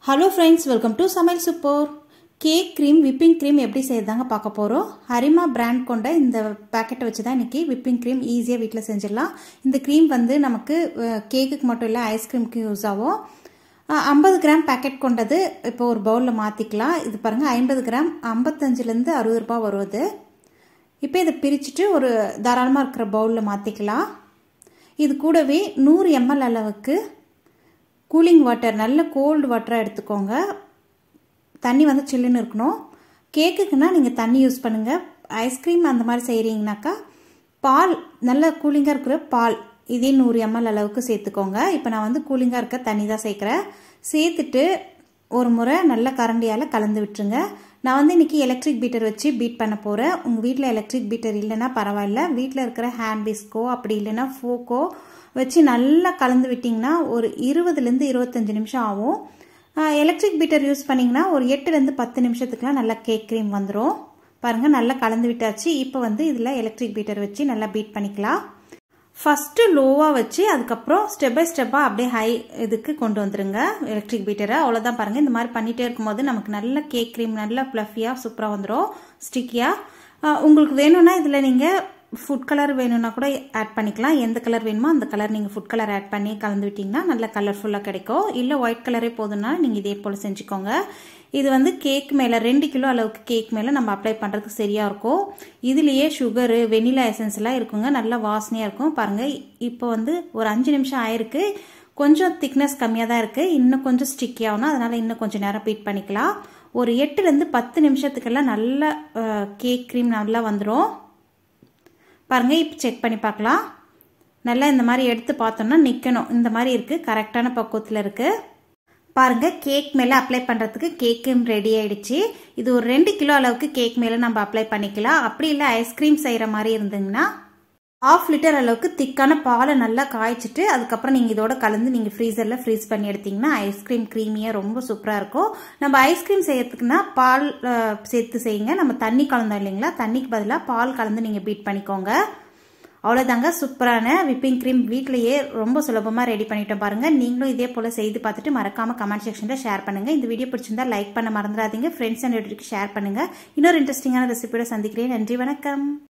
Hello friends, welcome to Samail Super. Cake cream, whipping cream எப்படி செய்யறதாங்க பார்க்க போறோம். Harima brand கொண்ட இந்த பாக்கெட் வச்சு தான் இன்னைக்கு whipping cream ஈஸியா வீட்ல செஞ்சிரலாம். இந்த cream வந்து நமக்கு கேக்குக்கு மட்டும் இல்ல ஐஸ்கிரீம்க்கு யூஸ் ஆகும். 50 கிராம் பாக்கெட் கொண்டது இப்போ ஒரு பவுல்ல மாத்திக்கலாம். இது பாருங்க 50 கிராம் 55 ல இருந்து 60 ரூபாய் வருது. இப்போ இத பிரிச்சிட்டு ஒரு தாராளமா இருக்கிற பவுல்ல மாத்திக்கலாம். இது கூடவே 100 ml அளவுக்கு கூலிங் வாட்டர் நல்ல கோல்ட் வாட்டரா எடுத்துக்கோங்க. தண்ணி வந்து சில்லுன்னு இருக்கணும். கேக்குக்குனா நீங்க தண்ணி யூஸ் பண்ணுங்க. ஐஸ்கிரீம் அந்த மாதிரி செய்றீங்கனாக்கா பால் நல்ல கூலிங்கா இருக்கிற பால் இதே 100 ml அளவுக்கு சேர்த்துக்கோங்க. இப்போ நான் வந்து கூலிங்கா இருக்க தண்ணி தான் சேர்க்கறேன். சேர்த்துட்டு ஒரு முறை நல்ல கரண்டியால கலந்து விட்டுருங்க. நான் வந்து இன்னைக்கு எலக்ட்ரிக் பீட்டர் வச்சு பீட் பண்ண போறேன். உங்க வீட்ல எலக்ட்ரிக் பீட்டர் இல்லனா பரவாயில்லை. வீட்ல இருக்கிற ஹேண்ட் விஸ்கோ அப்படி இல்லனா ஃபோக்கோ வச்சு நல்லா கலந்து விட்டீங்கன்னா ஒரு 20 ல இருந்து 25 நிமிஷம் ஆகும். எலக்ட்ரிக் பீட்டர் யூஸ் பண்ணீங்கன்னா ஒரு 8 ல இருந்து 10 நிமிஷத்துக்குலாம் நல்ல கேக் கிரீம் வந்துரும். பாருங்க நல்லா கலந்து விட்டாச்சு. இப்போ வந்து இதுல எலக்ட்ரிக் பீட்டர் வச்சு நல்லா பீட் பண்ணிக்கலாம். ஃபர்ஸ்ட் லோவா வச்சு அதுக்கு அப்புறம் ஸ்டெப் பை ஸ்டெப்பா அப்படியே ஹை இதுக்கு கொண்டு வந்துருங்க எலக்ட்ரிக் பீட்டரை. அவ்வளவுதான் பாருங்க. இந்த மாதிரி பண்ணிட்டே இருக்கும்போது நமக்கு நல்ல கேக் கிரீம் நல்ல ஃப்ளஃபியா சூப்பரா வந்துரும் ஸ்டிக்கியா. உங்களுக்கு வேணும்னா இதுல நீங்க ஃபுட் கலர் வேணும்னா கூட ஆட் பண்ணிக்கலாம். எந்த கலர் வேணுமோ அந்த கலர் நீங்க ஃபுட் கலர் ஆட் பண்ணி கலந்து விட்டீங்கன்னா நல்ல கலர்ஃபுல்லா கிடைக்கும். இல்ல ஒயிட் கலரே போதும்னா நீங்க இதே போல செஞ்சுக்கோங்க. இது வந்து கேக் மேல 2 கிலோ அளவுக்கு கேக் மேல நம்ம அப்ளை பண்றதுக்கு சரியா இருக்கும். இதுலயே சுகர் வெனிலா எசன்ஸ் எல்லாம் இருக்குங்க. நல்ல வாசனையா இருக்கும். பாருங்க இப்போ வந்து ஒரு 5 நிமிஷம் ஆயிருக்கு. கொஞ்சம் திக்னஸ் கம்மியா தான் இருக்கு. இன்னும் கொஞ்சம் ஸ்டிக்கி ஆகணும். அதனால இன்னும் கொஞ்சம் நேரம் பீட் பண்ணிக்கலாம். ஒரு 8 ல இருந்து 10 நிமிஷத்துக்கெல்லாம் நல்ல கேக் கிரீம் நல்லா வந்துரும். பாருங்க இப்போ செக் பண்ணி பார்க்கலாம். நல்லா இந்த மாதிரி எடுத்து பார்த்தோம்னா நிக்கணும். இந்த மாதிரி இருக்கு. கரெக்டான பக்குவத்துல இருக்கு. பாருங்க கேக் மேல அப்ளை பண்றதுக்கு கேக்கும் ரெடி ஆயிடுச்சு. இது ஒரு 2 கிலோ அளவுக்கு கேக் மேல நம்ம அப்ளை பண்ணிக்கலாம். அப்படி இல்ல ஐஸ்கிரீம் செய்யற மாதிரி இருந்தீங்கன்னா 1/2 லிட்டர் அளவுக்கு திக்கான பாலை நல்லா காய்ச்சிட்டு அதுக்கப்புறம் நீங்க இதோட கலந்து நீங்க ஃப்ரீசர்ல ஃப்ரீஸ் பண்ணி எடுத்தீங்கன்னா ஐஸ்கிரீம் கிரீமியா ரொம்ப சூப்பரா இருக்கும். நம்ம ஐஸ்கிரீம் செய்யறதுக்குன்னா பால் சேர்த்து செய்யுங்க. நம்ம தண்ணி கலந்தோம் இல்லைங்களா, தண்ணிக்கு பதிலாக பால் கலந்து நீங்க பீட் பண்ணிக்கோங்க. அவ்வளவுதாங்க. சூப்பரான விப்பிங் கிரீம் வீட்லயே ரொம்ப சுலபமா ரெடி பண்ணிட்டோம் பாருங்க. நீங்களும் இதே போல செய்து பார்த்துட்டு மறக்காம கமெண்ட் செக்ஷன்ல ஷேர் பண்ணுங்க. இந்த வீடியோ பிடிச்சிருந்தா லைக் பண்ண மறந்துடாதீங்க. ஃப்ரெண்ட்ஸ் அண்ட் ரிலேட்டிவ்க்கு ஷேர் பண்ணுங்க. இன்னொரு இன்ட்ரெஸ்டிங்கான ரெசிபியோட சந்திக்கிறேன். நன்றி, வணக்கம்.